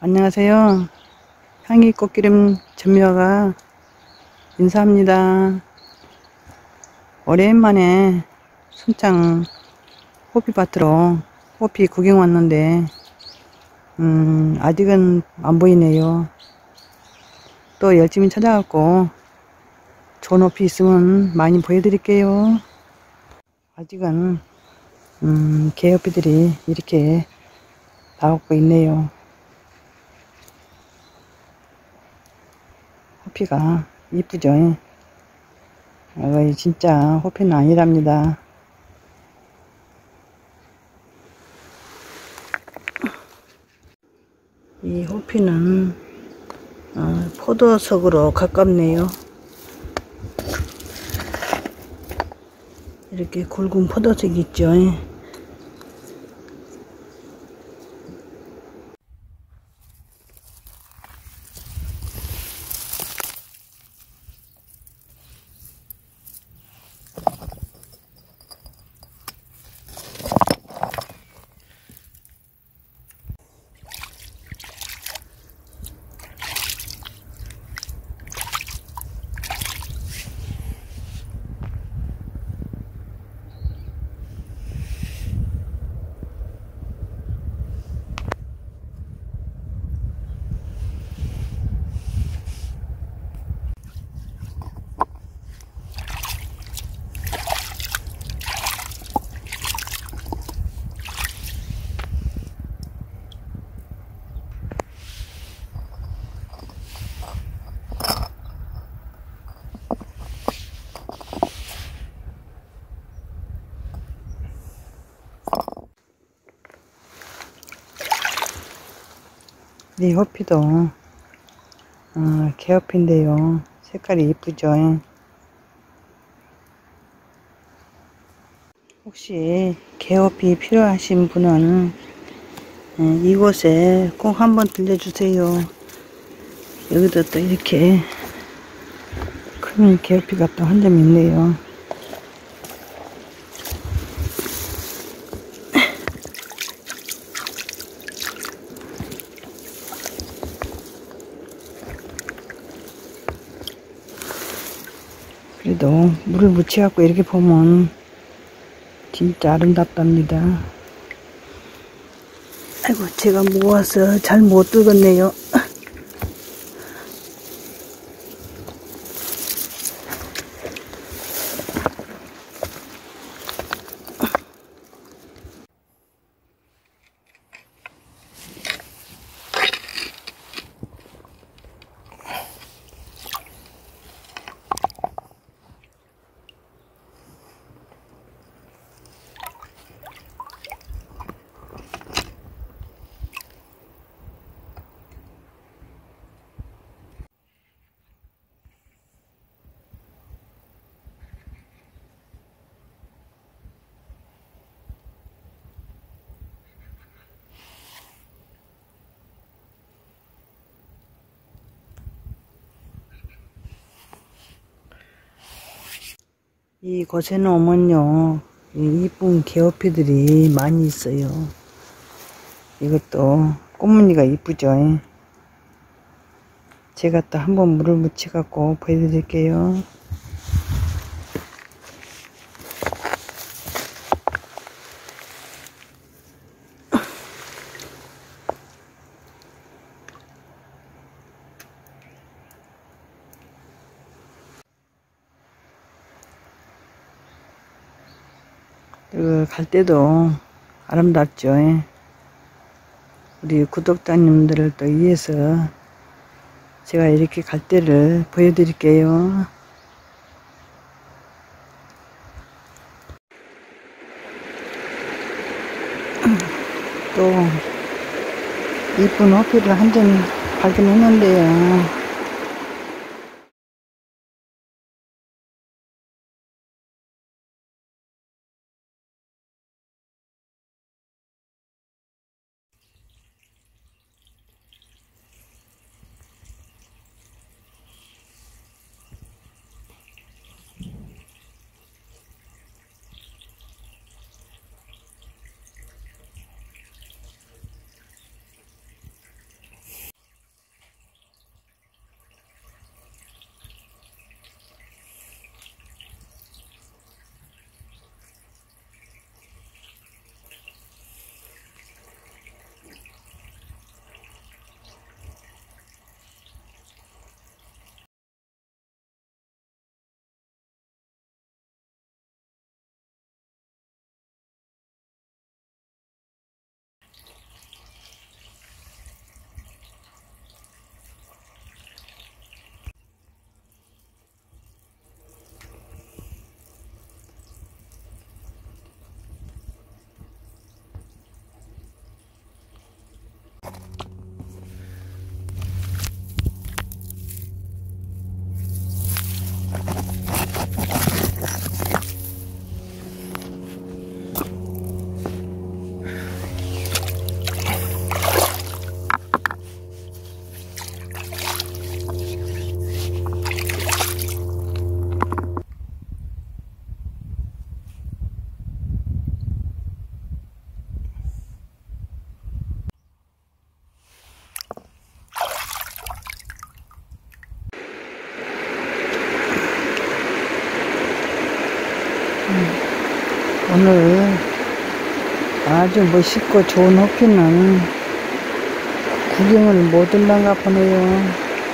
안녕하세요. 향이 꽃기름 전미화가 인사합니다. 오랜만에 순창 호피밭으로 호피 구경 왔는데 아직은 안 보이네요. 또 열심히 찾아갖고 좋은 호피 있으면 많이 보여드릴게요. 아직은 개호피들이 이렇게 나오고 있네요. 호피가 이쁘죠? 진짜 호피는 아니랍니다. 이 호피는 포도석으로 가깝네요. 이렇게 굵은 포도석이 있죠. 이 호피도 개호피인데요. 색깔이 이쁘죠. 혹시 개호피 필요하신 분은 이곳에 꼭 한번 들려주세요. 여기도 또 이렇게 큰 개호피가 또 한 점 있네요. 그래도 물을 묻혀갖고 이렇게 보면 진짜 아름답답니다. 아이고, 제가 모아서 잘 못 들겠네요. 이곳에는 오면요, 이쁜 개호피들이 많이 있어요. 이것도 꽃무늬가 이쁘죠. 제가 또 한번 물을 묻혀 갖고 보여드릴게요. 그리고 갈 때도 아름답죠. 우리 구독자님들을 또 위해서 제가 이렇게 갈 때를 보여드릴게요. 또 이쁜 호피를 한 점 발견했는데요. 오늘 아주 멋있고 좋은 호피는 구경을 못 올란가 보네요.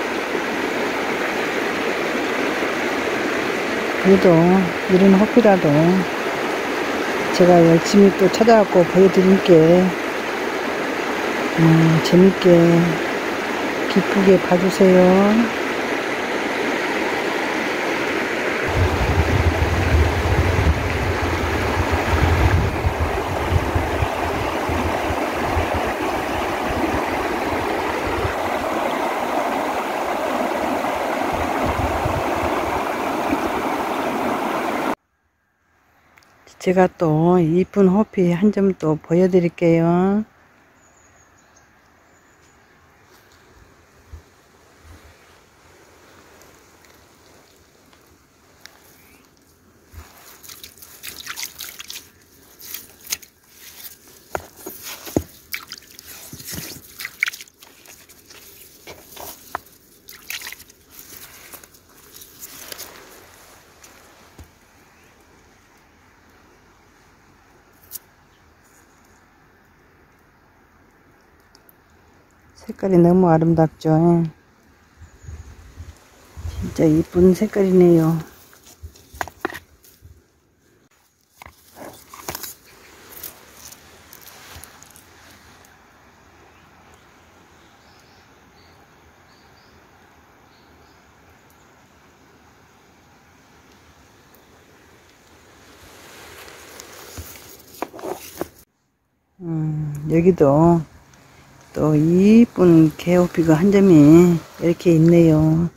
그래도 이런 호피라도 제가 열심히 또 찾아갖고 보여드릴게. 재밌게 기쁘게 봐주세요. 제가 또 이쁜 호피 한 점 또 보여드릴게요. 색깔이 너무 아름답죠. 진짜 이쁜 색깔이네요. 여기도 또 이쁜 개호피가 한 점이 이렇게 있네요.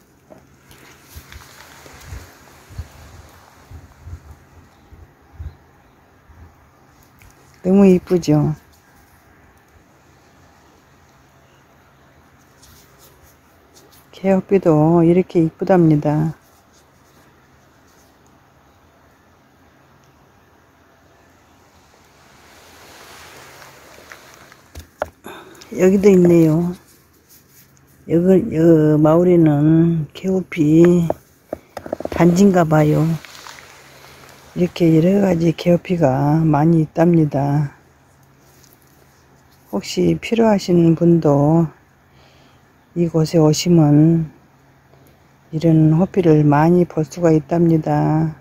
너무 이쁘죠. 개호피도 이렇게 이쁘답니다. 여기도 있네요. 여기 마을에는 개호피 단지인가 봐요. 이렇게 여러가지 개호피가 많이 있답니다. 혹시 필요하신 분도 이곳에 오시면 이런 호피를 많이 볼 수가 있답니다.